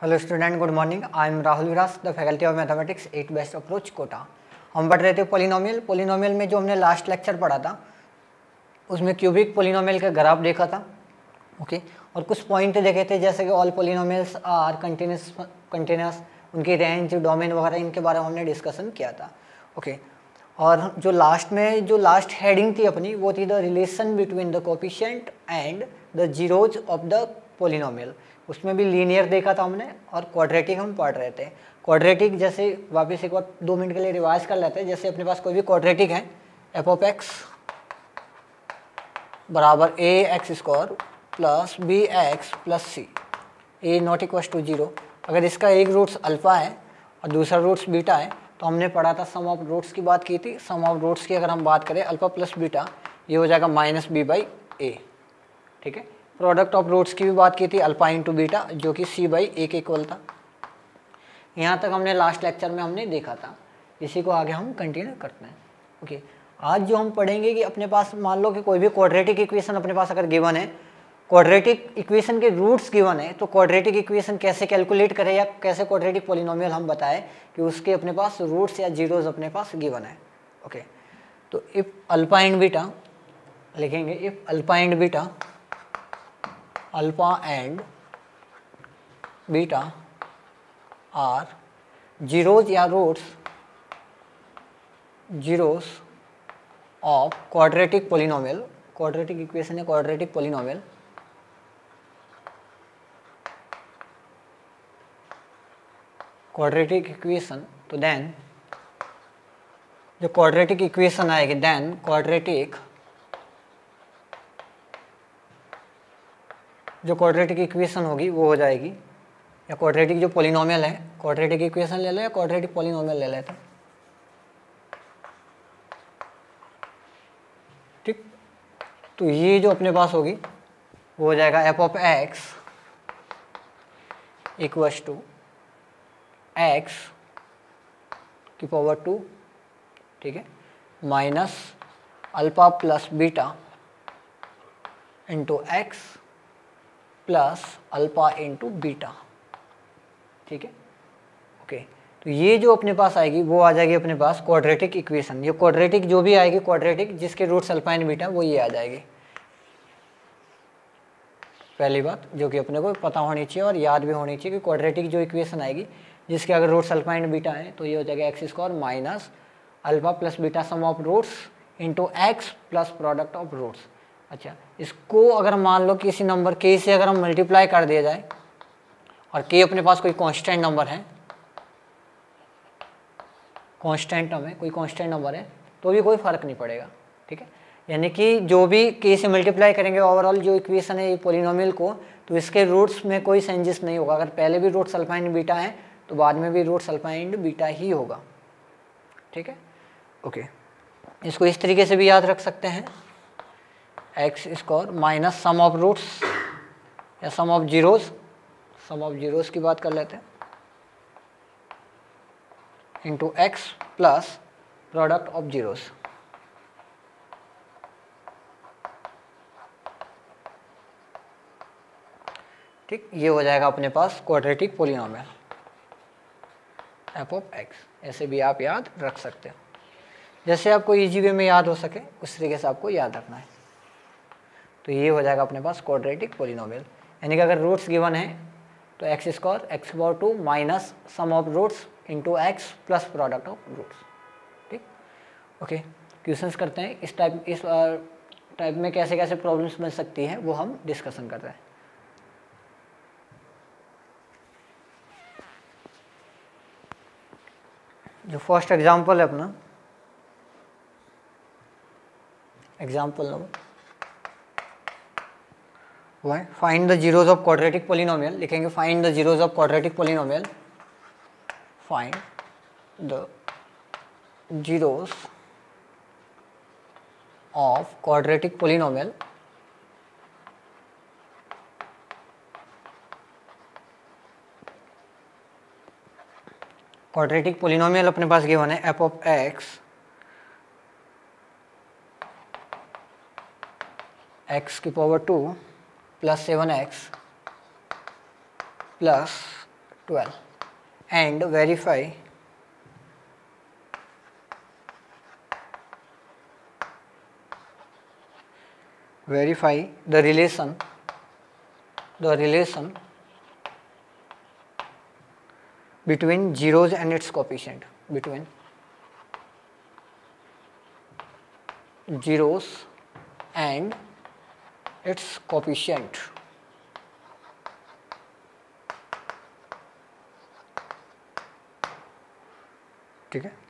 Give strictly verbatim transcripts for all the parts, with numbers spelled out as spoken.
Hello student, good morning. I am Rahul Viras, the faculty of mathematics, at best approach, Kota. हम पढ़ रहे थे polynomial. Polynomial में जो हमने लास्ट लेक्चर पढ़ा था उसमें क्यूबिक पोलिनोमियल का ग्राफ देखा था, ओके okay? और कुछ पॉइंट देखे थे जैसे कि all polynomials are continuous continuous उनकी रेंज, डोमेन वगैरह, इनके बारे में हमने डिस्कशन किया था, ओके okay? और जो लास्ट में जो लास्ट हेडिंग थी अपनी वो थी the relation between the coefficient and the zeros of the polynomial. उसमें भी लीनियर देखा था हमने और क्वाड्रेटिक हम पढ़ रहे थे। क्वाड्रेटिक जैसे वापस एक बार दो मिनट के लिए रिवाइज कर लेते हैं। जैसे अपने पास कोई भी क्वाड्रेटिक है, एफ ऑफ एक्स बराबर A X square plus B x plus C, A not equal to zero. अगर इसका एक रूट्स अल्फा है और दूसरा रूट्स बीटा है तो हमने पढ़ा था सम ऑफ रूट्स की बात की थी। सम ऑफ रूट्स की अगर हम बात करें अल्फा प्लस बीटा, ये हो जाएगा माइनस बी बाई ए, ठीक है। प्रोडक्ट ऑफ रूट्स की भी बात की थी, अल्फा इंटू बीटा, जो कि सी बाई ए के इक्वल था। यहाँ तक हमने लास्ट लेक्चर में हमने देखा था। इसी को आगे हम कंटिन्यू करते हैं, ओके। आज जो हम पढ़ेंगे कि अपने पास मान लो कि कोई भी क्वाड्रेटिक इक्वेशन अपने पास अगर गिवन है, क्वाड्रेटिक इक्वेशन के रूट्स गिवन है, तो क्वाड्रेटिक इक्वेशन कैसे कैलकुलेट करें या कैसे क्वाड्रेटिक पोलिनोमियल हम बताएं कि उसके अपने पास रूट्स या जीरोज अपने पास गिवन है, ओके। तो इफ अल्फा एंड बीटा लिखेंगे, if alpha and beta alpha and beta are zeros या roots zeros of quadratic polynomial, quadratic equation है क्वाड्रेटिक पोलिनोमियल, क्वाड्रेटिक इक्वेशन, तो देन जो क्वाड्रेटिक इक्वेशन आएगी देन क्वाड्रेटिक जो quadratic equation होगी वो हो जाएगी, या क्वाड्रेटिक जो पोलिनोमियल है, क्वाड्रेटिक इक्वेशन ले लो या क्वाड्रेटिक पोलिनोमियल ले लेते हैं, ठीक। तो ये जो अपने पास होगी वो हो जाएगा f of x equals to x की पावर टू, ठीक है, minus alpha plus beta into x plus alpha into beta, ठीक है, ओके। तो ये जो अपने पास आएगी वो आ जाएगी अपने पास क्वाड्रेटिक इक्वेशन। ये क्वाड्रेटिक जो भी आएगी क्वाड्रेटिक जिसके रूट्स अल्फा एंड बीटा, वो ये आ जाएगी। पहली बात जो कि अपने को पता होनी चाहिए और याद भी होनी चाहिए कि क्वाड्रेटिक जो इक्वेशन आएगी जिसके अगर रूट्स अल्फा एंड बीटा है तो ये हो जाएगा x square minus alpha plus beta sum of roots into x plus product of roots. अच्छा, इसको अगर मान लो किसी नंबर के से अगर हम मल्टीप्लाई कर दिया जाए और के अपने पास कोई कांस्टेंट नंबर है, कांस्टेंट में कोई कांस्टेंट नंबर है तो भी कोई फर्क नहीं पड़ेगा, ठीक है। यानी कि जो भी के से मल्टीप्लाई करेंगे ओवरऑल जो इक्वेशन है ये पोलिनोमियल को, तो इसके रूट्स में कोई चेंजेस नहीं होगा। अगर पहले भी रूट्स अल्फा एंड बीटा है तो बाद में भी रूट्स अल्फा एंड बीटा ही होगा, ठीक है, ओके। इसको इस तरीके से भी याद रख सकते हैं, x square minus sum of roots या sum of zeros, sum of zeros की बात कर लेते हैं, into x plus product of zeros, ठीक। ये हो जाएगा अपने पास quadratic polynomial f of x. ऐसे भी आप याद रख सकते हो, जैसे आपको इजी वे में याद हो सके उस तरीके से आपको याद रखना है। तो ये हो जाएगा अपने पास क्वाड्रेटिक पोलिनोमियल। यानी कि अगर रूट्स गिवन है तो x square x power two minus sum of roots into x plus product of roots, ठीक, ओके। क्वेश्चंस करते हैं इस टाइप इस टाइप में कैसे कैसे प्रॉब्लम्स बन सकती हैं वो हम डिस्कशन करते हैं। जो फर्स्ट एग्जाम्पल है अपना, एग्जाम्पल नंबर वो है find the zeros of quadratic polynomial. लिखेंगे find the zeros of quadratic polynomial, find the zeros of quadratic polynomial quadratic polynomial अपने पास गिवन है एफ ऑफ एक्स एक्स की power two plus seven x plus twelve and verify verify the relation the relation between zeros and its coefficient between zeros and its coefficient. ठीक है,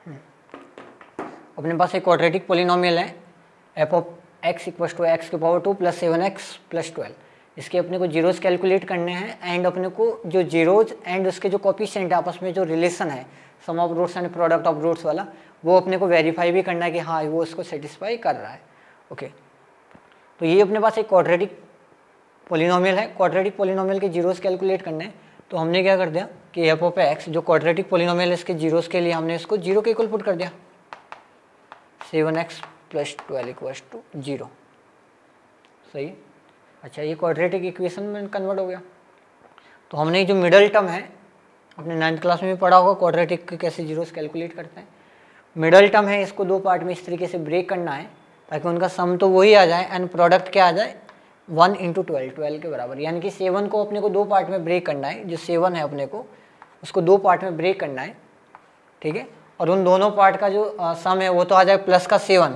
अपने पास एक quadratic polynomial है f of x equals to x के power two plus seven x plus twelve. इसके अपने को जीरोस कैलकुलेट करने हैं एंड अपने को जो जीरोज एंड उसके जो कोफिशिएंट है आपस में जो रिलेशन है sum of roots and product of roots वाला वो अपने को वेरीफाई भी करना है कि हाँ वो इसको सेटिस्फाई कर रहा है. Okay okay. तो ये अपने पास एक क्वाड्रेटिक पोलिनोमियल है. क्वाड्रेटिक पोलिनोमियल के जीरोस कैलकुलेट करने हैं तो हमने क्या कर दिया कि एफ ऑफ एक्स जो क्वाड्रेटिक पोलिनोमियल है इसके जीरोस के लिए हमने इसको जीरो के इक्वल पुट कर दिया. Seven x plus twelve equals to zero. सही. अच्छा, ये क्वाड्रेटिक इक्वेशन में कन्वर्ट हो गया. तो हमने जो मिडल टर्म है अपने नाइन्थ क्लास में भी पढ़ा होगा क्वाड्रेटिक के कैसे जीरोस कैलकुलेट करते हैं. मिडल टर्म है इसको दो पार्ट में इस तरीके से ब्रेक करना है ताकि उनका सम तो वही आ जाए एंड प्रोडक्ट क्या आ जाए वन इंटू ट्वेल्व ट्वेल्व के बराबर. यानी कि सेवन को अपने को दो पार्ट में ब्रेक करना है. जो सेवन है अपने को उसको दो पार्ट में ब्रेक करना है. ठीक है, और उन दोनों पार्ट का जो सम है वो तो आ जाए प्लस का सेवन.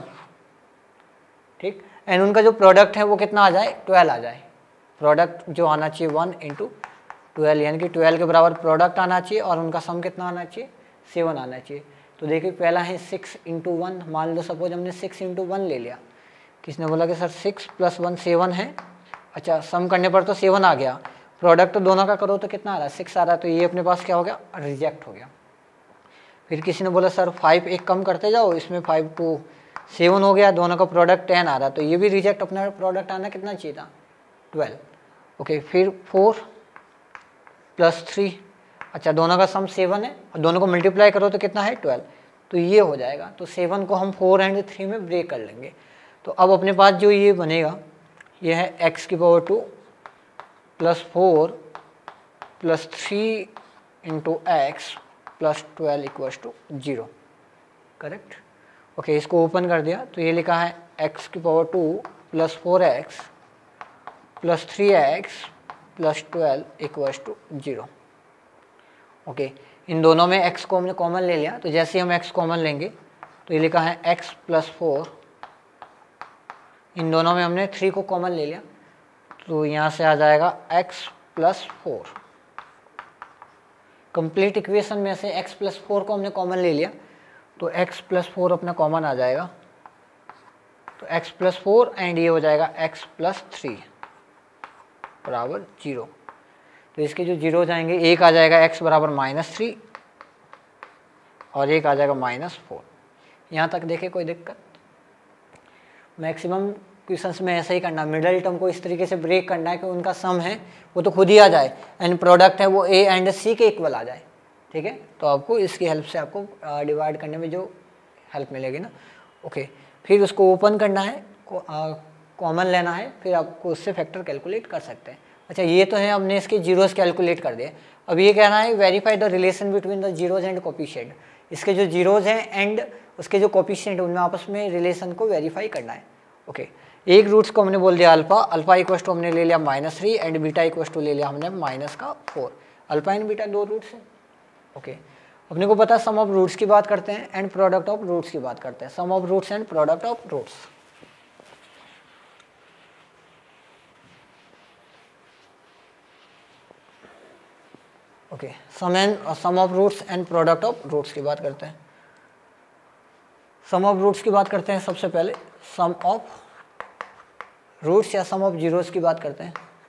ठीक, एंड उनका जो प्रोडक्ट है वो कितना आ जाए ट्वेल्व आ जाए. प्रोडक्ट जो आना चाहिए वन इंटू ट्वेल्व यानी कि ट्वेल्व के बराबर प्रोडक्ट आना चाहिए और उनका सम कितना आना चाहिए सेवन आना चाहिए. तो देखिए पहला है सिक्स इंटू वन. मान लो सपोज हमने सिक्स इंटू वन ले लिया. किसने बोला कि sir six plus one seven है. अच्छा, सम करने पर तो सेवन आ गया. प्रोडक्ट दोनों का करो तो कितना आ रहा है सिक्स आ रहा है. तो ये अपने पास क्या हो गया रिजेक्ट हो गया. फिर किसी ने बोला सर फाइव एक कम करते जाओ इसमें फाइव टू सेवन हो गया. दोनों का प्रोडक्ट टेन आ रहा है तो ये भी रिजेक्ट. अपना प्रोडक्ट आना कितना चाहिए था ट्वेल्व. ओके, फिर फोर प्लस थ्री. अच्छा, दोनों का सम सेवन है और दोनों को मल्टीप्लाई करो तो कितना है ट्वेल्व. तो ये हो जाएगा. तो सेवन को हम फोर एंड थ्री में ब्रेक कर लेंगे. तो अब अपने पास जो ये बनेगा ये है एक्स की power two plus four plus three into x plus twelve equals to zero. Correct. Okay, इसको ओपन कर दिया तो ये लिखा है एक्स की power two plus four x plus three x plus twelve equals to zero. Okay, इन दोनों में x को हमने कॉमन ले लिया. तो जैसे ही हम x कॉमन लेंगे तो ये लिखा है x प्लस फोर. इन दोनों में हमने थ्री को कॉमन ले लिया तो यहाँ से आ जाएगा x plus four. Complete equation में से x प्लस फोर को हमने कॉमन ले लिया तो x प्लस फोर अपना कॉमन आ जाएगा. तो x प्लस फोर एंड ये हो जाएगा x प्लस थ्री बराबर जीरो. तो इसके जो जीरो जाएंगे एक आ जाएगा x बराबर माइनस थ्री और एक आ जाएगा माइनस फोर. यहाँ तक देखे कोई दिक्कत. मैक्सिमम क्वेश्चंस में ऐसा ही करना. मिडल टर्म को इस तरीके से ब्रेक करना है कि उनका सम है वो तो खुद ही आ जाए एंड प्रोडक्ट है वो a एंड c के इक्वल आ जाए. ठीक है, तो आपको इसकी हेल्प से आपको डिवाइड करने में जो हेल्प मिलेगी ना. ओके, फिर उसको ओपन करना है, कॉमन लेना है, फिर आपको उससे फैक्टर कैलकुलेट कर सकते हैं. अच्छा, ये तो है हमने इसके जीरोस कैलकुलेट कर दिए. अब ये कहना है verify the relation between the zeros and coefficient. इसके जो जीरोज हैं एंड उसके जो कोफिशिएंट उनमें आपस में रिलेशन को वेरीफाई करना है. ओके, एक रूट्स को हमने बोल दिया अल्फा. अल्फा इक्वस टू हमने ले लिया minus three and beta equals to ले लिया हमने माइनस का फोर. अल्फा एंड बीटा दो रूट्स हैं. ओके, अपने को पता है सम ऑफ रूट्स की बात करते हैं एंड प्रोडक्ट ऑफ रूट्स की बात करते हैं. Sum of roots and product of roots. Okay, sum and sum of roots and product of roots की बात करते हैं. सम ऑफ रूट्स की बात करते हैं. सबसे पहले सम ऑफ रूट्स या सम ऑफ जीरोस की बात करते हैं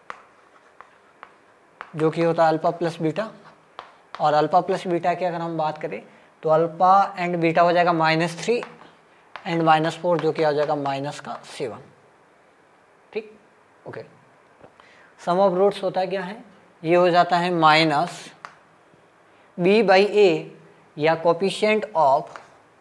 जो कि होता है अल्फा प्लस बीटा. और अल्फा प्लस बीटा की अगर हम बात करें तो अल्फा एंड बीटा हो जाएगा minus three and minus four जो कि हो जाएगा माइनस का सेवन. ठीक. ओके, सम ऑफ रूट्स होता है क्या है, ये हो जाता है माइनस बी बाई ए या coefficient of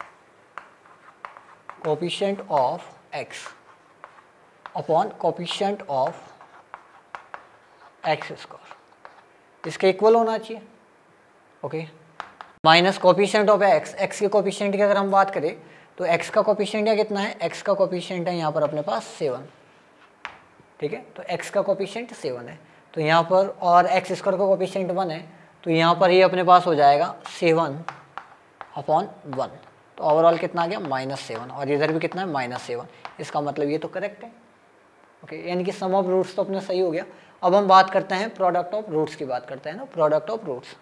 coefficient of x upon coefficient of x square. इसके इक्वल होना चाहिए। Okay, minus coefficient of x, x के कोफिशिएंट की अगर हम बात करें तो एक्स का कोफिशिएंट या कितना है, एक्स का कोफिशिएंट है यहाँ पर अपने पास सेवन। ठीक है, तो एक्स का कोफिशिएंट सेवन है, तो यहाँ पर और एक्स स्क्वायर का कोफिशिएंट वन है, तो यहाँ पर ये अपने पास हो जाएगा सेवन अपॉन वन, तो ओवरऑल कितना आ गया माइनस सेवन, और इधर भी कितना है माइनस सेवन। इसका मतलब ये तो करेक्ट है। ओके, यानी कि सम ऑफ रूट्स तो अपना सही हो गया। अब हम बात करते हैं प्रोडक्ट ऑफ रूट्स की बात करते हैं ना, product of roots,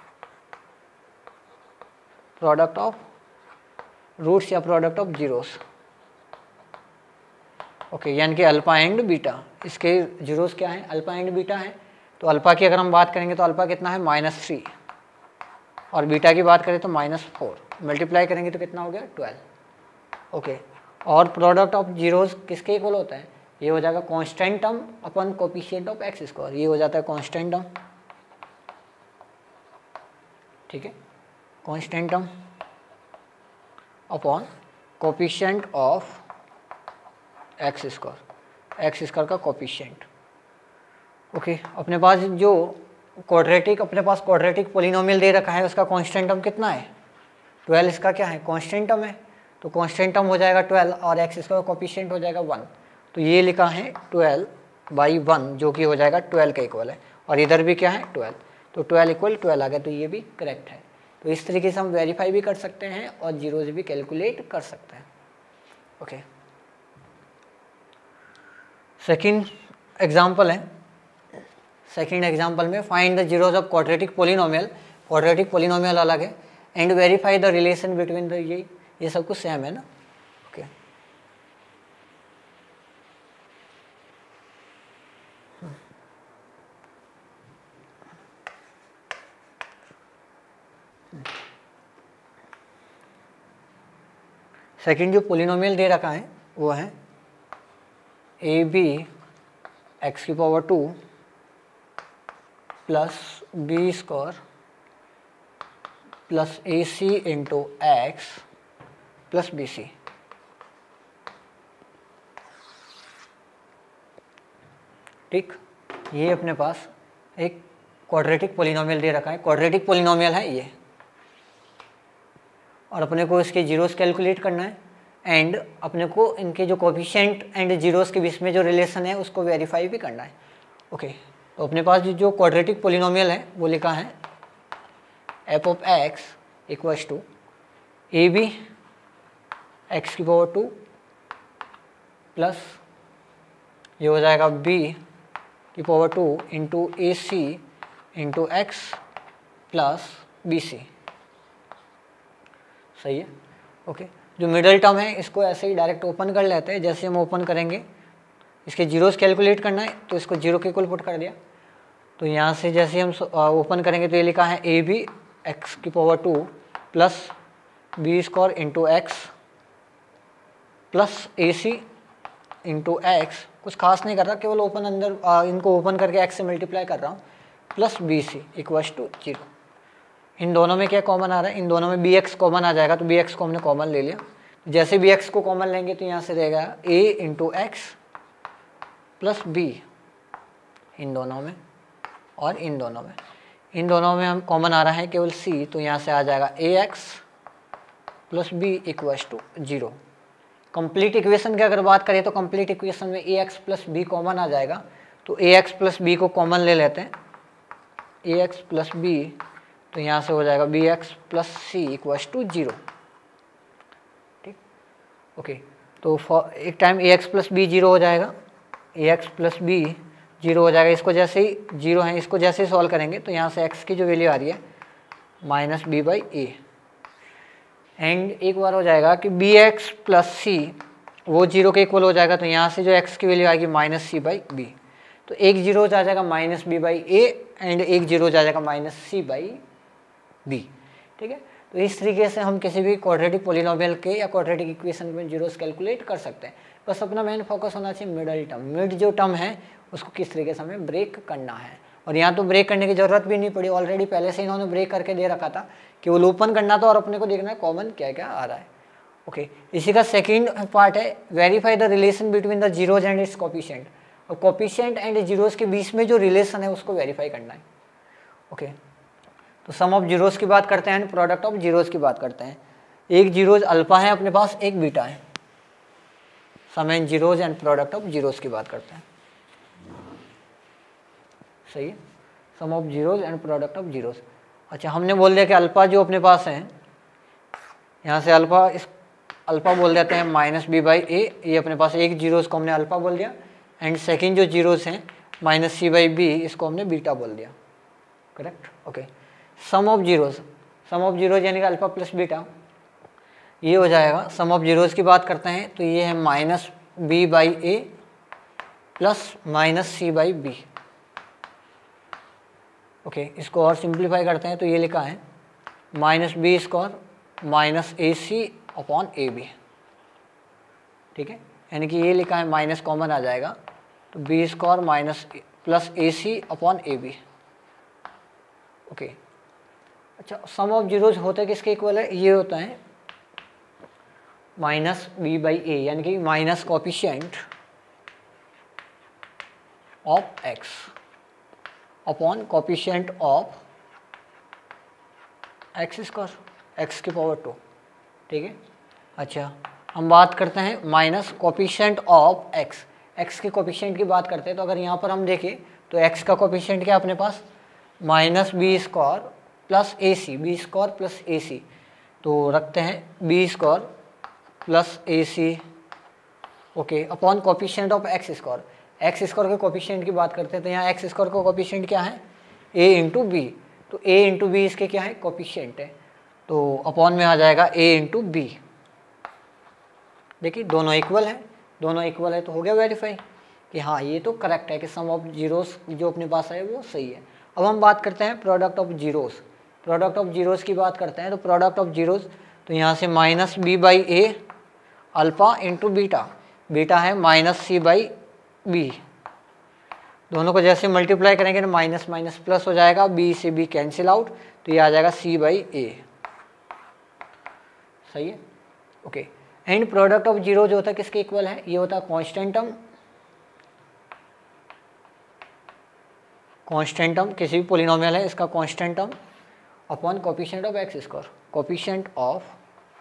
product of roots या प्रोडक्ट ऑफ जीरोस। ओके, यानी कि अल्फा एंड बीटा, इसके जीरोस क्या है, अल्फा एंड बीटा है। तो अल्फा की अगर हम बात करेंगे तो अल्फा कितना है माइनस थ्री, और बीटा की बात करें तो माइनस फोर, मल्टीप्लाई करेंगे तो कितना हो गया ट्वेल्व। ओके, और प्रोडक्ट ऑफ जीरोस किसके इक्वल होता है, ये हो जाएगा constant term upon coefficient of x square, ये हो जाता है कांस्टेंट टर्म। ठीक है, constant term upon coefficient of x square, x square का कोफिशिएंट। ओके, अपने पास जो क्वाड्रेटिक अपने पास क्वाड्रेटिक पोलिनोमियल दे रखा है उसका कांस्टेंट टर्म कितना है ट्वेल्व, इसका क्या है कांस्टेंट टर्म है, तो कांस्टेंट टर्म हो जाएगा ट्वेल्व और एक्स स्क्वायर कोफिशिएंट हो जाएगा वन, तो ये लिखा है ट्वेल्व बाई वन जो कि हो जाएगा ट्वेल्व का इक्वल है, और इधर भी क्या है ट्वेल्व, तो ट्वेल्व इक्वल ट्वेल्व आ गया, तो ये भी करेक्ट है। तो इस तरीके से हम वेरीफाई भी कर सकते हैं और जीरोज भी कैलकुलेट कर सकते हैं। ओके, सेकेंड एग्जाम्पल है, सेकेंड एग्जाम्पल में find the zeros of quadratic polynomial, quadratic polynomial अलग है, and verify the relation between the, ये ये सब कुछ सेम है ना। ओके, सेकेंड जो पोलिनोमियल दे रखा है वो है ए बी एक्स की power two plus b square plus a c into x plus b c. ठीक, ये अपने पास एक क्वाड्रेटिक पोलिनोमियल दे रखा है, क्वाड्रेटिक पोलिनोमियल है ये, और अपने को इसके जीरोस कैलकुलेट करना है एंड अपने को इनके जो कोफिशिएंट एंड जीरोस के बीच में जो रिलेशन है उसको वेरीफाई भी करना है। ओके, तो अपने पास जो क्वाड्रेटिक पोलिनोमियल है वो लिखा है f of x equals to a b x की पावर टू प्लस ये हो जाएगा बी की power two into a c into x plus b c. सही है। ओके, जो मिडल टर्म है इसको ऐसे ही डायरेक्ट ओपन कर लेते हैं, जैसे हम ओपन करेंगे इसके जीरोस कैलकुलेट करना है तो इसको जीरो के इक्वल पुट कर दिया, तो यहाँ से जैसे हम ओपन करेंगे तो ये लिखा है ए बी एक्स की power two plus b square into x plus a c into x, कुछ खास नहीं कर रहा, केवल ओपन अंदर आ, इनको ओपन करके एक्स से मल्टीप्लाई कर रहा हूँ, plus b c equals to zero. इन दोनों में क्या कॉमन आ रहा है, इन दोनों में बी एक्स कॉमन आ जाएगा, तो बी एक्स को हमने कॉमन ले लिया, जैसे बी एक्स को कॉमन लेंगे तो यहाँ से रहेगा a into x plus b इन दोनों में और इन दोनों में, इन दोनों में हम कॉमन आ रहा है केवल सी, तो यहाँ से आ जाएगा a x plus b equals to zero. Complete equation की अगर बात करें तो कंप्लीट इक्वेशन में a x plus b common आ जाएगा, तो ए एक्स प्लस बी को कॉमन ले लेते हैं, ए एक्स प्लस बी, तो यहाँ से हो जाएगा b x plus c equals to zero. ठीक, ओके, तो फॉर एक time a x plus b zero हो जाएगा, a x plus b zero हो जाएगा, इसको जैसे ही जीरो है इसको जैसे ही सॉल्व करेंगे तो यहाँ से एक्स की जो वैल्यू आ रही है minus b by a, and एक बार हो जाएगा कि बी एक्स प्लस सी वो जीरो के इक्वल हो जाएगा, तो यहाँ से जो एक्स की वैल्यू आएगी माइनस सी बाई बी, तो एक जीरो आ जाएगा minus b by a and एक जीरो आ जाएगा माइनस सी बाई बी। ठीक है, तो इस तरीके से हम किसी भी क्वाड्रेटिक पोलिनोमियल के या क्वाड्रेटिक इक्वेशन में जीरोस कैलकुलेट कर सकते हैं। बस अपना मेन फोकस होना चाहिए मिडल टर्म, मिड जो टर्म है उसको किस तरीके से हमें ब्रेक करना है, और यहाँ तो ब्रेक करने की ज़रूरत भी नहीं पड़ी, ऑलरेडी पहले से इन्होंने ब्रेक करके दे रखा था कि वो ओपन करना था और अपने को देखना है कॉमन क्या क्या आ रहा है। ओके, इसी का सेकेंड पार्ट है verify the relation between the zeros and its coefficient, और कोफिशिएंट एंड जीरोज के बीच में जो रिलेशन है उसको वेरीफाई करना है। ओके, तो सम ऑफ जीरोस की बात करते हैं, प्रोडक्ट ऑफ जीरोस की बात करते हैं। एक जीरोज अल्फा है अपने पास, एक बीटा है। Sum and zeros and product of zeros की बात करते हैं, सही है। Sum of zeros and product of zeros. अच्छा, हमने बोल दिया कि अल्फा जो अपने पास है, यहाँ से अल्फा, इस अल्फा बोल देते हैं माइनस बी बाई ए, ये अपने पास एक जीरोस को हमने अल्फा बोल दिया, एंड सेकेंड जो जीरोस हैं माइनस सी बाई बी, इसको हमने बीटा बोल दिया, correct. Okay, sum of zeros, sum of zeros यानी कि अल्फा प्लस बीटा, ये हो जाएगा। सम ऑफ जीरोस की बात करते हैं तो ये है minus b by a plus minus c by b. Okay, इसको और सिंप्लीफाई करते हैं तो ये लिखा है minus b square minus a c upon a b, ठीक है। यानी कि ये लिखा है माइनस कॉमन आ जाएगा, तो b square minus plus a c upon a b. Okay, अच्छा, सम ऑफ जीरोज होते किसके इक्वल है, ये होता है माइनस बी बाई ए, यानी कि minus coefficient of x upon coefficient of x square, x की पावर टू, ठीक है। अच्छा, हम बात करते हैं minus coefficient of x, x के कोफिशिएंट की बात करते हैं, तो अगर यहाँ पर हम देखें तो एक्स का कोफिशिएंट क्या है अपने पास, minus b square plus a c, b square plus a c, तो रखते हैं b square plus a c, okay, upon coefficient of x square. X square के कोफिशिएंट की बात करते हैं तो यहाँ एक्स स्क्वायर का कोफिशिएंट क्या है, ए इंटू बी, तो ए इंटू बी इसके क्या है, कोफिशिएंट है, तो अपॉन में आ जाएगा ए इंटू बी। देखिए दोनों इक्वल है, दोनों इक्वल है तो हो गया वेरीफाई कि हाँ ये तो करेक्ट है कि सम ऑफ जीरोस जो अपने पास है वो सही है। अब हम बात करते हैं product of zeros, product of zeros की बात करते हैं तो प्रोडक्ट ऑफ जीरोस, तो यहाँ से minus b by a alpha into beta, beta है माइनस सी बाई बी, दोनों को जैसे मल्टीप्लाई करेंगे ना माइनस माइनस प्लस हो जाएगा, बी से बी कैंसिल आउट, तो ये आ जाएगा सी बाई ए, सही है। Okay, and product of zero जो होता है किसके इक्वल है, ये होता है कांस्टेंट टर्म, कांस्टेंट टर्म किसी भी पॉलिनोमियल है इसका constant term upon coefficient of x square, coefficient of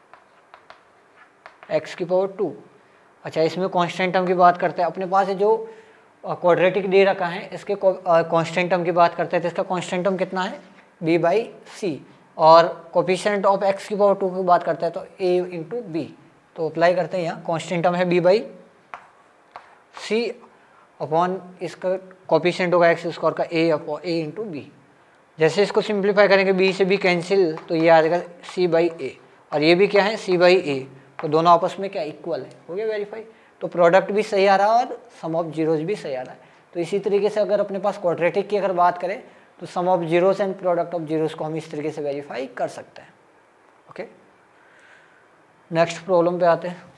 x की पावर टू। अच्छा, इसमें कांस्टेंट टर्म की बात करते हैं, अपने पास है जो क्वाड्रेटिक दे रखा है इसके कांस्टेंट टर्म की बात करते हैं तो इसका कांस्टेंट टर्म कितना है, बी बाई सी, और कोफिशिएंट ऑफ एक्स की पावर टू की बात करते हैं तो ए इंटू बी, तो अप्लाई करते हैं यहाँ कांस्टेंट टर्म है बी बाई सी अपॉन इसका कोफिशिएंट होगा एक्स स्क्वायर का a upon a into b. जैसे इसको सिंप्लीफाई करेंगे बी से बी कैंसिल, तो ये आ जाएगा सी बाई ए, और ये भी क्या है सी बाई ए, तो दोनों आपस में क्या इक्वल है, हो गया वेरीफाई। तो प्रोडक्ट भी सही आ रहा है और सम ऑफ जीरोस भी सही आ रहा है। तो इसी तरीके से अगर अपने पास क्वाड्रेटिक की अगर बात करें तो sum of zeros and product of zeros को हम इस तरीके से वेरीफाई कर सकते हैं। ओके, नेक्स्ट प्रॉब्लम पे आते हैं।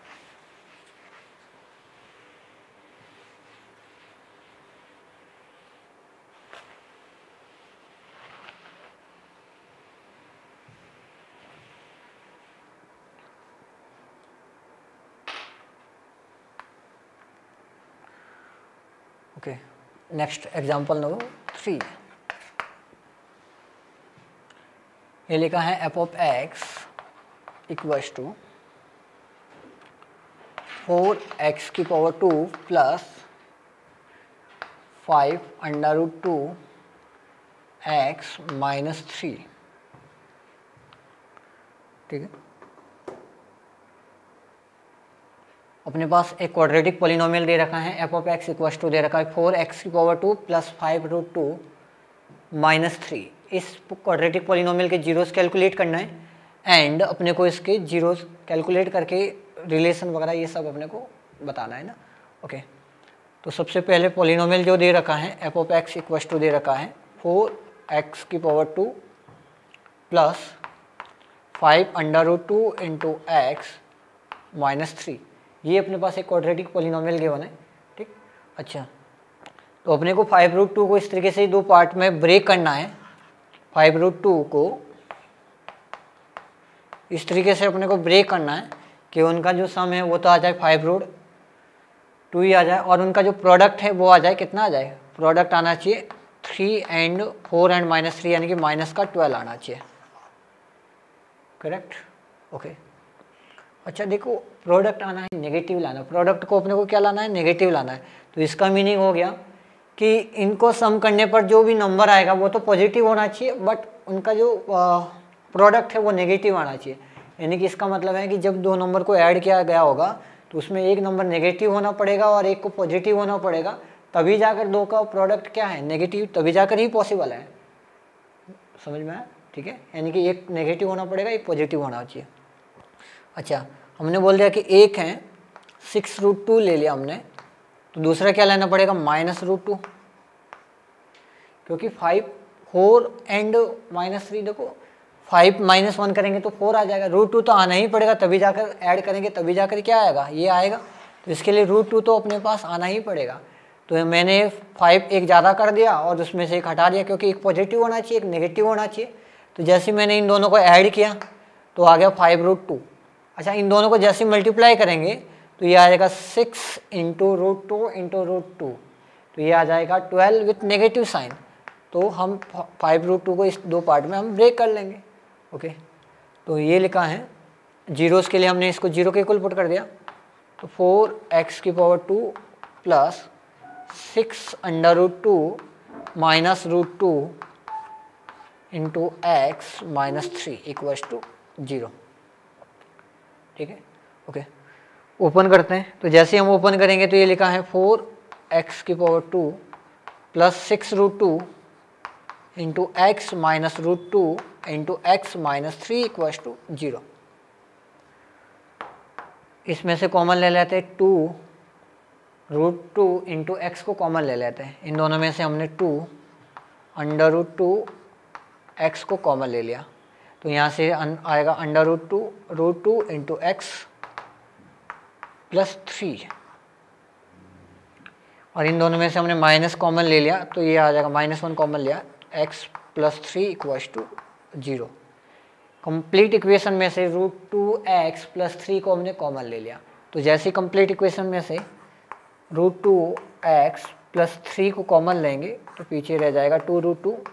Okay, next example number three, ये लिखा है f of x equals to four x की power two plus five under root two x minus three, ठीक है। अपने पास एक क्वाड्रेटिक पॉलिनोमियल दे रखा है, f of x equals to दे रखा है फोर एक्स की power two plus five root two minus three. इस क्वाड्रेटिक पॉलिनोमियल के जीरोस कैलकुलेट करना है एंड अपने को इसके जीरोस कैलकुलेट करके रिलेशन वगैरह ये सब अपने को बताना है ना। ओके, तो सबसे पहले पॉलिनोमियल जो दे रखा है f of x equals to दे रखा है फोर एक्स की power two plus five under root two into x minus three, ये अपने पास एक क्वाड्रेटिक पॉलिनोमियल गिवन है, ठीक। अच्छा, तो अपने को फाइव रूट टू को इस तरीके से दो पार्ट में ब्रेक करना है, फाइव रूट टू को इस तरीके से अपने को ब्रेक करना है कि उनका जो सम है वो तो आ जाए फाइव रूट टू ही आ जाए और उनका जो प्रोडक्ट है वो आ जाए कितना आ जाए, प्रोडक्ट आना चाहिए three and four and minus three यानी कि माइनस का ट्वेल्व आना चाहिए, करेक्ट। ओके अच्छा देखो, प्रोडक्ट आना है नेगेटिव लाना, प्रोडक्ट को अपने को क्या लाना है, नेगेटिव लाना है। तो इसका मीनिंग हो गया कि इनको सम करने पर जो भी नंबर आएगा वो तो पॉजिटिव होना चाहिए, बट उनका जो प्रोडक्ट है वो नेगेटिव आना चाहिए। यानी कि इसका मतलब है कि जब दो नंबर को ऐड किया गया होगा तो उसमें एक नंबर नेगेटिव होना पड़ेगा और एक को पॉजिटिव होना पड़ेगा, तभी जाकर दो का प्रोडक्ट क्या है, नेगेटिव, तभी जाकर ही पॉसिबल है। समझ में आया, ठीक है। यानी कि एक नेगेटिव होना पड़ेगा, एक पॉजिटिव होना चाहिए। अच्छा हमने बोल दिया कि एक है सिक्स रूट टू ले लिया हमने, तो दूसरा क्या लेना पड़ेगा, माइनस रूट टू, क्योंकि five four and minus three, देखो फाइव माइनस वन करेंगे तो फोर आ जाएगा, रूट टू तो आना ही पड़ेगा, तभी जाकर ऐड करेंगे तभी जाकर क्या आएगा, ये आएगा। तो इसके लिए रूट टू तो अपने पास आना ही पड़ेगा। तो मैंने फाइव एक ज़्यादा कर दिया और उसमें से एक हटा दिया, क्योंकि एक पॉजिटिव होना चाहिए एक नेगेटिव होना चाहिए। तो जैसे मैंने इन दोनों को ऐड किया तो आ गया फाइव रूट टू। अच्छा इन दोनों को जैसे मल्टीप्लाई करेंगे तो ये आ जाएगा six into root two into root two, तो ये आ जाएगा ट्वेल्व विथ नेगेटिव साइन। तो हम फाइव रूट टू को इस दो पार्ट में हम ब्रेक कर लेंगे। ओके तो ये लिखा है, जीरोस के लिए हमने इसको जीरो के इक्वल पुट कर दिया, तो फोर एक्स की power two plus six under root two minus root two into x minus three equals to zero. ठीक है ओके, ओपन करते हैं। तो जैसे हम ओपन करेंगे तो ये लिखा है फोर एक्स की power two plus six root two into x minus root two into x minus three equals to zero. इसमें से कॉमन ले लेते हैं two root two into x को कॉमन ले लेते हैं। इन दोनों में से हमने two under root two x को कॉमन ले लिया, तो यहाँ से आएगा under root two root two into x plus three, और इन दोनों में से हमने माइनस कॉमन ले लिया तो ये आ जाएगा माइनस वन कॉमन लिया, x plus three equals to zero. Complete equation में से root two x plus three को हमने कॉमन ले लिया, तो जैसे कंप्लीट इक्वेशन में से root two x plus three को कॉमन लेंगे तो पीछे रह जाएगा two root two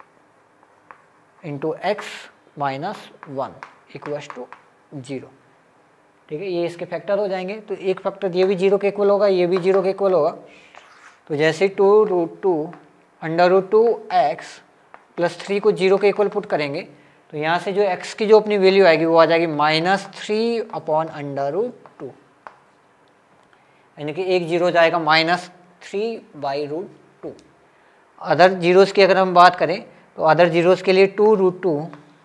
into x minus one equals to zero. ठीक है, ये इसके फैक्टर हो जाएंगे, तो एक फैक्टर ये भी जीरो के इक्वल होगा, ये भी जीरो के इक्वल होगा। तो जैसे two root two under root two x plus three को जीरो के इक्वल पुट करेंगे तो यहाँ से जो x की जो अपनी वैल्यू आएगी वो आ जाएगी minus three upon under root two, यानी कि एक जीरो जाएगा minus three by root two. Other zeros की अगर हम बात करें तो अदर जीरोस के लिए two root two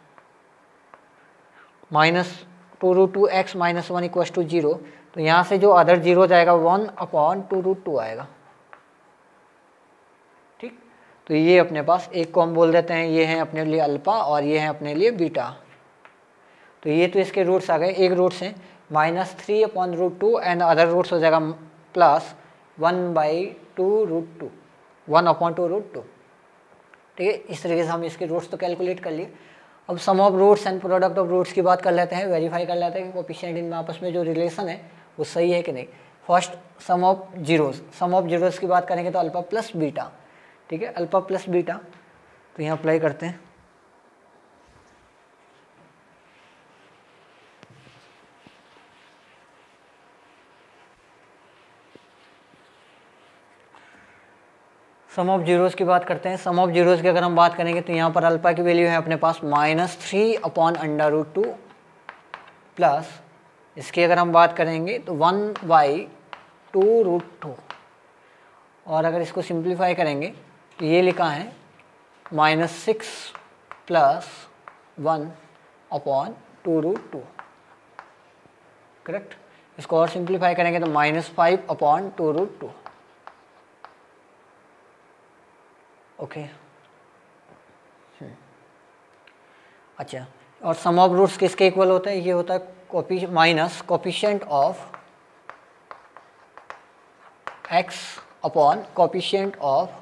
minus two root two x minus one equals to zero, तो यहाँ से जो अदर जीरो जाएगा one upon two root two आएगा। ठीक, तो ये अपने पास एक को हम बोल देते हैं, ये है अपने लिए अल्फा और ये है अपने लिए बीटा। तो ये तो इसके रूट्स आ गए, एक रूट्स हैं minus three upon root two and other roots हो जाएगा plus one by two root two one upon two root two. ठीक है, इस तरीके से हम इसके रूट्स तो कैलकुलेट कर लिए। अब sum of roots and product of roots की बात कर लेते हैं, वेरीफाई कर लेते हैं कि कोएफिशिएंट इनमें आपस में जो रिलेशन है वो सही है कि नहीं। First sum of zeros, sum of zeros की बात करेंगे तो अल्फा प्लस बीटा। ठीक है, अल्फा प्लस बीटा, तो यहाँ अप्लाई करते हैं। सम ऑफ जीरोस की बात करते हैं। सम ऑफ जीरोस की अगर हम बात करेंगे तो यहाँ पर अल्फा की वैल्यू है अपने पास minus three upon under root two plus इसकी अगर हम बात करेंगे तो one by two root two, और अगर इसको सिंप्लीफाई करेंगे तो ये लिखा है minus six plus one upon two root two. Correct, इसको और सिंप्लीफाई करेंगे तो minus five upon two root two. Okay अच्छा, और सम ऑफ रूट्स किसके इक्वल होता है, ये होता है copy minus coefficient of x upon coefficient of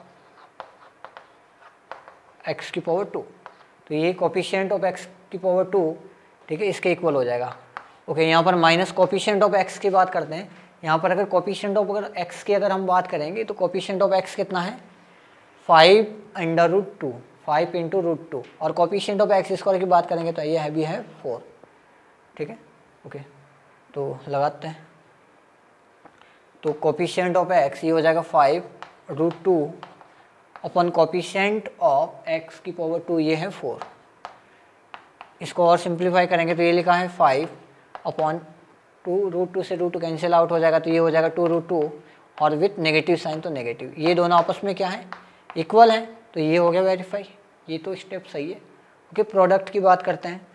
x की पावर टू। तो ये कोएफिशिएंट ऑफ एक्स की पावर टू, ठीक है, इसके इक्वल हो जाएगा। ओके, यहाँ पर माइनस कोएफिशिएंट ऑफ एक्स की बात करते हैं। यहाँ पर अगर कोएफिशिएंट ऑफ अगर एक्स की अगर हम बात करेंगे तो कोएफिशिएंट ऑफ एक्स कितना है, five under root two, five into root two, और कोफिशिएंट ऑफ एक्स स्क्वायर की बात करेंगे तो ये है भी है फोर। ठीक है, ओके, तो लगाते हैं। तो कोफिशिएंट ऑफ एक्स ये हो जाएगा five root two upon coefficient of x की पावर टू, ये है फोर। इसको और सिंप्लीफाई करेंगे तो ये लिखा है five upon two, root two से रूट टू कैंसिल आउट हो जाएगा तो ये हो जाएगा टू रूट टू, और विथ नेगेटिव साइन तो नेगेटिव, ये दोनों आपस में क्या है, इक्वल है, तो ये हो गया वेरीफाई। ये तो स्टेप सही है। ओके, प्रोडक्ट की बात करते हैं।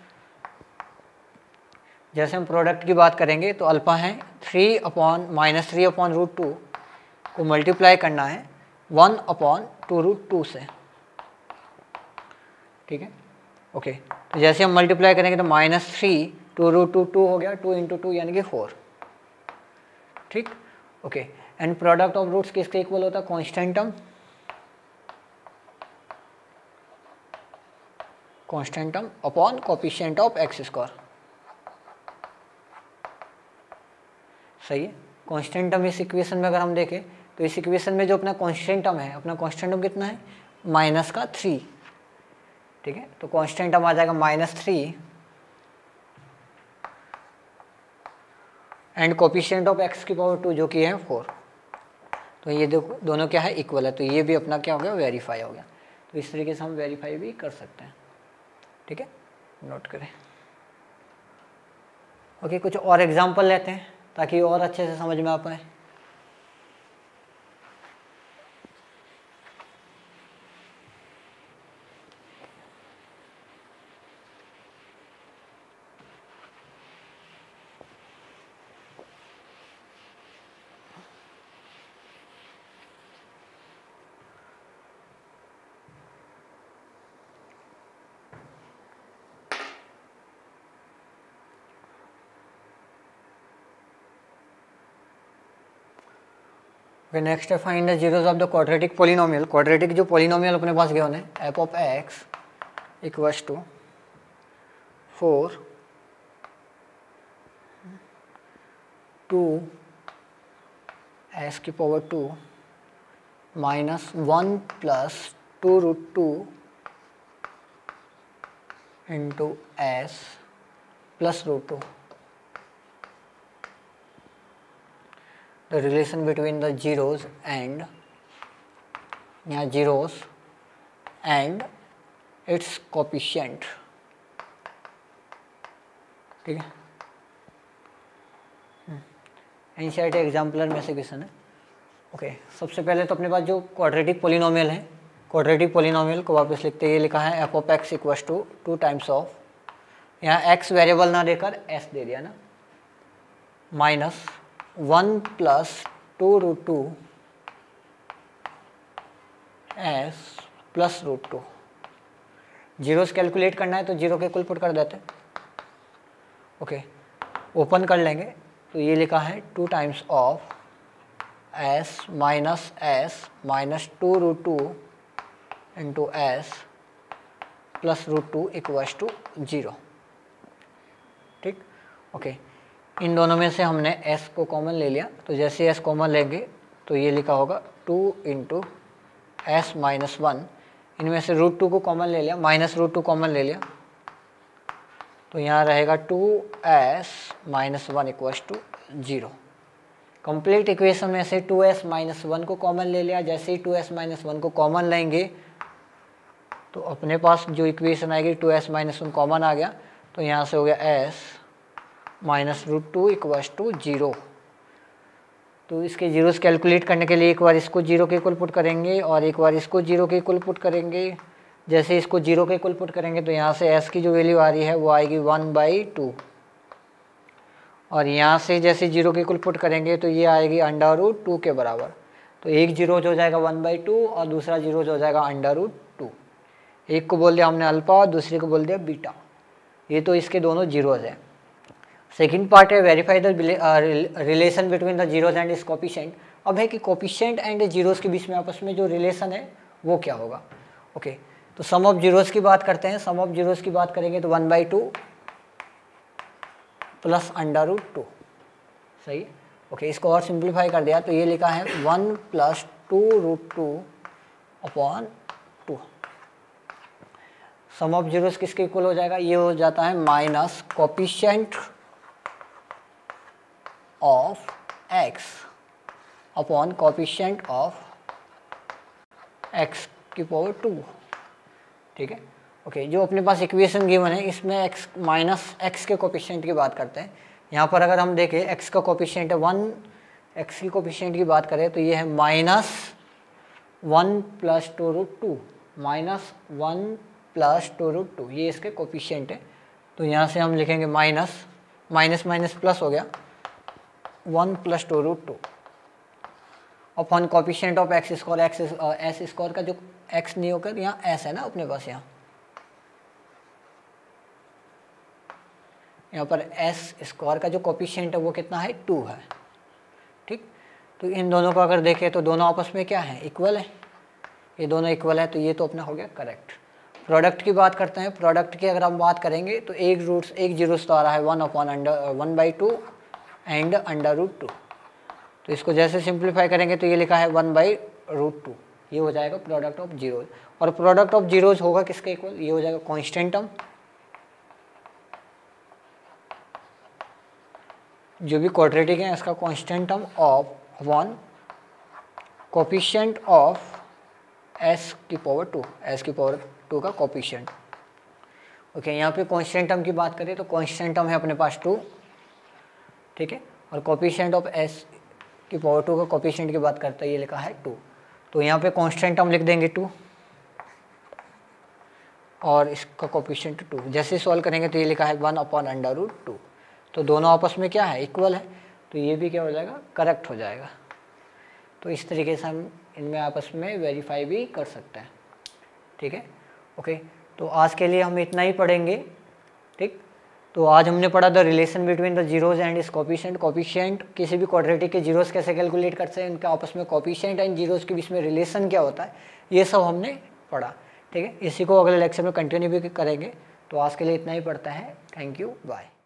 जैसे हम प्रोडक्ट की बात करेंगे तो अल्फा है three upon minus three upon root two को मल्टीप्लाई करना है one upon two root two से। ठीक है, ओके, तो जैसे हम मल्टीप्लाई करेंगे तो minus three two root two two हो गया, टू इंटू टू यानी कि फोर। ठीक, okay, and product of roots किसके इक्वल होता है, constant term, constant term upon coefficient of x square. सही है, कांस्टेंट टर्म इस इक्वेशन में अगर हम देखें तो इस इक्वेशन में जो अपना कांस्टेंट टर्म है, अपना कांस्टेंट टर्म कितना है, माइनस का थ्री। ठीक है, तो कांस्टेंट टर्म आ जाएगा minus three and coefficient of x की पावर टू जो कि है फोर। तो ये देखो दोनों क्या है, इक्वल है, तो ये भी अपना क्या हो गया, वेरीफाई हो गया। तो इस तरीके से हम वेरीफाई भी कर सकते हैं। ठीक है, नोट करें। ओके, कुछ और एग्जांपल लेते हैं ताकि और अच्छे से समझ में आ पाए। ओके, नेक्स्ट है find the zeros of the quadratic polynomial. Quadratic जो पॉलिनोमियल अपने पास गिवन है, f of x equals to four two s की power two minus one plus two root two into s plus root two. The relation between the zeros and यहाँ zeros and its coefficient। ठीक है, NCERT exemplar में से question है। Okay, सबसे पहले तो अपने पास जो क्वाड्रेटिक पॉलिनोमियल है, क्वाड्रेटिक पॉलिनोमियल को वापस लिखते हैं। ये लिखा है f of x equals to two times of, यहाँ एक्स वेरिएबल ना देकर एस दे दिया ना, minus one plus two root two s plus root two. Zeros calculate करना है तो जीरो के कुल पुट कर देते हैं। ओके, ओपन कर लेंगे तो ये लिखा है two times of s minus s minus two root two into s plus root two equals to zero. ठीक, ओके, इन दोनों में से हमने s को कॉमन ले लिया, तो जैसे s कॉमन लेंगे तो ये लिखा होगा two into s minus one. इनमें से रूट टू को कॉमन ले लिया, माइनस रूट टू कॉमन ले लिया, तो यहाँ रहेगा two s minus one equals to zero. Complete equation में से टू एस माइनस वन को कॉमन ले लिया, जैसे ही टू एस माइनस वन को कॉमन लेंगे तो अपने पास जो इक्वेशन आएगी two s minus one common आ गया, तो यहाँ से हो गया s minus root two equals to zero. तो इसके जीरोस कैलकुलेट करने के लिए एक बार इसको जीरो के इक्वल पुट करेंगे और एक बार इसको जीरो के इक्वल पुट करेंगे। जैसे इसको जीरो के इक्वल पुट करेंगे तो यहाँ से s की जो वैल्यू आ रही है वो आएगी वन बाई टू, और यहाँ से जैसे जीरो के इक्वल पुट करेंगे तो ये आएगी अंडर रूट टू के बराबर। तो एक जीरो जो हो जाएगा वन बाई टू और दूसरा जीरो जो हो जाएगा अंडर रूट टू। एक को बोल दिया हमने अल्फा और दूसरे को बोल दिया बीटा। ये तो इसके दोनों जीरोज हैं। सेकेंड पार्ट है verify the relation between the zeros and इस कोफिशिएंट। अब है कि कोफिशिएंट एंड जीरोज के बीच में आपस में जो रिलेशन है वो क्या होगा। ओके, तो सम ऑफ जीरोज की बात करते हैं। सम ऑफ जीरोज की बात करेंगे तो one by two plus under root two. सही, ओके, इसको और सिंप्लीफाई कर दिया तो ये लिखा है one plus two root two upon two. Sum of zeros किसके इक्वल हो जाएगा, ये हो जाता है minus coefficient of x upon coefficient of x की पावर टू। ठीक है, ओके। जो अपने पास इक्वेशन गिवन है इसमें एक्स माइनस एक्स के कोफिशिएंट की बात करते हैं। यहाँ पर अगर हम देखें एक्स का कोफिशिएंट है वन, एक्स की कोफिशिएंट की बात करें तो ये है minus one plus two root two, minus one plus two root two, ये इसके कोफिशिएंट है। तो यहाँ से हम लिखेंगे माइनस माइनस माइनस प्लस हो गया, one plus two root two upon coefficient of x square, x s square का जो एक्स नहीं होकर यहाँ एस है ना अपने पास, यहाँ यहाँ पर एस स्क्वायर का जो कोफिशिएंट है वो कितना है, टू है। ठीक, तो इन दोनों को अगर देखें तो दोनों आपस में क्या है, इक्वल है, ये दोनों इक्वल है, तो ये तो अपना हो गया करेक्ट। प्रोडक्ट की बात करते हैं। प्रोडक्ट की अगर हम बात करेंगे तो एक रूट्स एक जीरोस तो आ रहा है one upon under one by two and under root two. तो इसको जैसे सिंप्लीफाई करेंगे तो ये लिखा है वन बाई रूट टू, ये हो जाएगा प्रोडक्ट ऑफ जीरोज। और प्रोडक्ट ऑफ जीरोज होगा किसके इक्वल, ये हो जाएगा कांस्टेंट टर्म, जो भी क्वाड्रेटिक है इसका constant term of one coefficient of s की पावर टू, एस की पावर टू का कोफिशिएंट। ओके, यहाँ पे कांस्टेंट टर्म की बात करें तो कांस्टेंट टर्म है अपने पास टू। ठीक है, और कोफिशिएंट ऑफ एस की पावर टू का कोफिशिएंट की बात करता है, ये लिखा है टू। तो यहाँ पे कांस्टेंट टर्म लिख देंगे टू और इसका कोफिशिएंट टू। जैसे सॉल्व करेंगे तो ये लिखा है one upon under root two. तो दोनों आपस में क्या है, इक्वल है, तो ये भी क्या हो जाएगा, करेक्ट हो जाएगा। तो इस तरीके से हम इनमें आपस में वेरीफाई भी कर सकते हैं। ठीक है, ओके। तो आज के लिए हम इतना ही पढ़ेंगे। ठीक, तो आज हमने पढ़ा the relation between the zeros and इस कोफिशिएंट। कोफिशिएंट किसी भी क्वाड्रेटिक के जीरोज कैसे कैलकुलेट करते हैं, इनके आपस में कोफिशिएंट एंड जीरोज के बीच में रिलेशन क्या होता है, ये सब हमने पढ़ा। ठीक है, इसी को अगले लेक्चर में कंटिन्यू भी करेंगे। तो आज के लिए इतना ही पढ़ते हैं। Thank you, bye.